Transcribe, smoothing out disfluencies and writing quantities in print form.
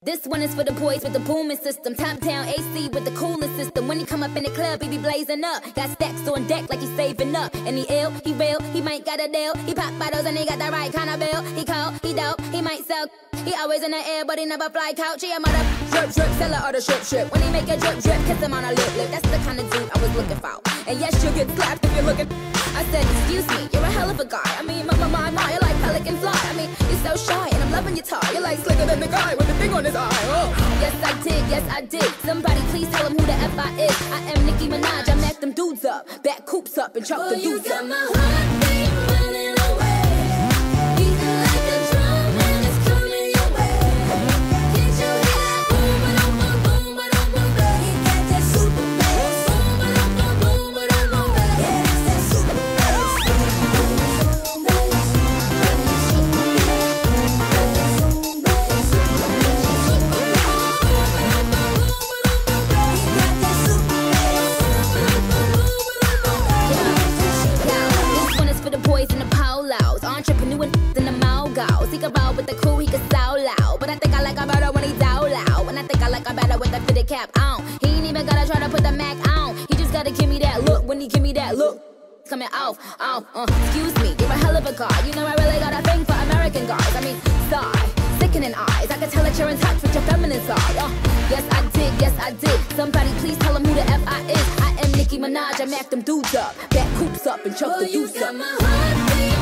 This one is for the boys with the booming system. Top down AC with the coolest system. When he come up in the club, he be blazing up. Got stacks on deck like he's saving up. And he ill, he real, he might got a deal. He pop bottles and he got the right kind of bill. He cold, he dope, he might sell. He always in the air, but he never fly couch. He a mother drip drip, seller or the strip. When he make a drip drip, kiss him on a lip. That's the kind of dude I was looking for. And yes, you'll get slapped if you're looking. I said, excuse me, you're a hell of a guy. I mean, my, you're like pelican fly. I mean, you're so shy, and I'm loving your tie. You're like slicker than the guy with the thing on his eye. Oh. Yes I did. Somebody please tell him who the F I is. I am Nicki Minaj. I mack them dudes up, back coops up, and chop the dudes up. My heartbeat running away, beating like a drum, and it's coming your way. Can't you hear that boom, ba-dum, boom, ba-dum, boom, baby? He got that super bass. Boom, ba-dum, boom, ba-dum, boom, baby. Yeah, that's that super bass. Boom, bass, boys in the polos, entrepreneur in the mogos. He can roll with the crew, he can sound loud. But I think I like him better when he's out loud. And I think I like him better with the fitted cap on. He ain't even gotta try to put the Mac on. He just gotta give me that look. When he give me that look, it's coming off. Excuse me, you're a hell of a guy. You know I really got a thing for American guys. I mean, sigh, sickening eyes. I can tell that you're in touch with your feminine side. Yes I did. Somebody please tell him who the F I is. I am Nicki Minaj. I mack them dudes up, back coops up, and choke the dudes up. my heartbeat